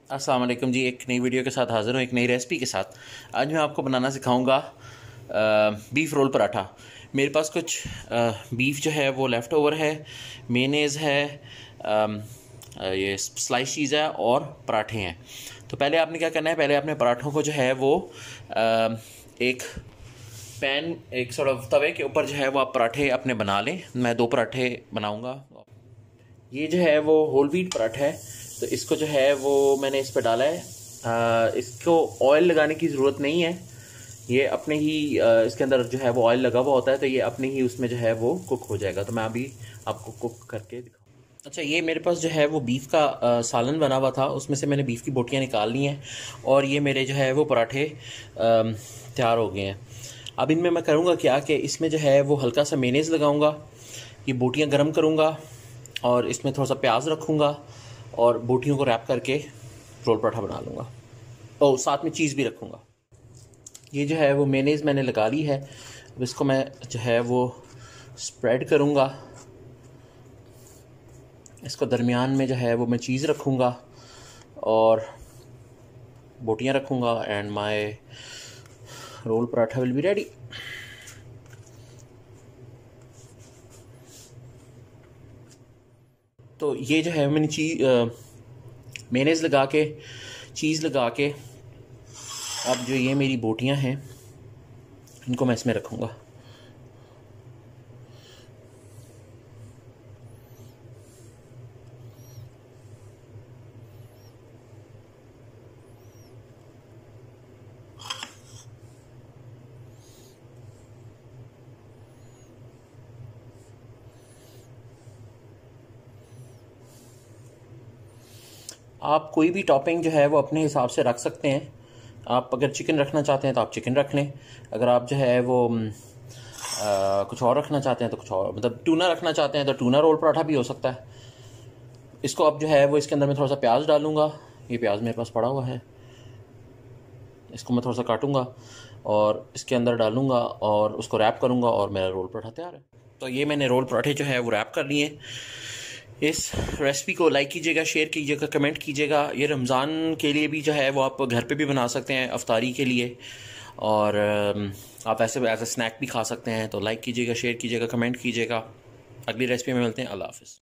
अस्सलाम वालेकुम जी। एक नई वीडियो के साथ हाज़िर हूँ, एक नई रेसिपी के साथ। आज मैं आपको बनाना सिखाऊंगा बीफ रोल पराठा। मेरे पास कुछ बीफ जो है वो लेफ़्ट ओवर है, मेयोनेज़ है, ये स्लाइस चीज़ है और पराठे हैं। तो पहले आपने क्या करना है, पहले आपने पराठों को जो है वो एक पैन, एक तवे के ऊपर जो है वो आप पराठे अपने बना लें। मैं 2 पराठे बनाऊँगा। ये जो है वो होल व्हीट पराठा है, तो इसको जो है वो मैंने इस पर डाला है। इसको ऑयल लगाने की ज़रूरत नहीं है, ये अपने ही इसके अंदर जो है वो ऑयल लगा हुआ होता है, तो ये अपने ही उसमें जो है वो कुक हो जाएगा। तो मैं अभी आपको कुक करके दिखाऊँ। अच्छा, ये मेरे पास जो है वो बीफ का सालन बना हुआ था, उसमें से मैंने बीफ की बोटियाँ निकाल ली हैं और ये मेरे जो है वो पराठे तैयार हो गए हैं। अब इनमें मैं करूँगा क्या कि इसमें जो है वो हल्का सा मेयोनेज़ लगाऊँगा, ये बोटियाँ गर्म करूँगा और इसमें थोड़ा सा प्याज रखूँगा और बोटियों को रैप करके रोल पराठा बना लूँगा और साथ में चीज़ भी रखूँगा। ये जो है वो मेयोनेज़ मैंने लगा ली है। अब इसको मैं जो है वो स्प्रेड करूँगा, इसको दरमियान में जो है वो मैं चीज़ रखूँगा और बोटियाँ रखूँगा and my roll paratha will be ready. तो ये जो है मैंने मेयोनेज़ लगा के, चीज़ लगा के, अब जो ये मेरी बोटियां हैं इनको मैं इसमें रखूँगा। आप कोई भी टॉपिंग जो है वो अपने हिसाब से रख सकते हैं। आप अगर चिकन रखना चाहते हैं तो आप चिकन रख लें, अगर आप जो है वो कुछ और रखना चाहते हैं तो कुछ और, मतलब टूना रखना चाहते हैं तो टूना रोल पराठा भी हो सकता है। इसको अब जो है वो इसके अंदर मैं थोड़ा सा प्याज डालूँगा। ये प्याज मेरे पास पड़ा हुआ है, इसको मैं थोड़ा सा काटूँगा और इसके अंदर डालूँगा और उसको रैप करूँगा और मेरा रोल पराठा तैयार है। तो ये मैंने रोल पराठे जो है वो रैप कर लिए। इस रेसिपी को लाइक कीजिएगा, शेयर कीजिएगा, कमेंट कीजिएगा। ये रमज़ान के लिए भी जो है वो आप घर पे भी बना सकते हैं, अफ्तारी के लिए, और आप ऐसे एज अ स्नैक भी खा सकते हैं। तो लाइक कीजिएगा, शेयर कीजिएगा, कमेंट कीजिएगा। अगली रेसिपी में मिलते हैं। अल्लाह हाफ़िज़।